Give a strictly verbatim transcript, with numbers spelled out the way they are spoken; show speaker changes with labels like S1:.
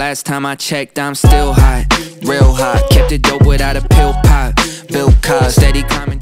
S1: last time I checked, I'm still hot, real hot. Kept it dope without a pill pop. Bill Cosby, steady climbing.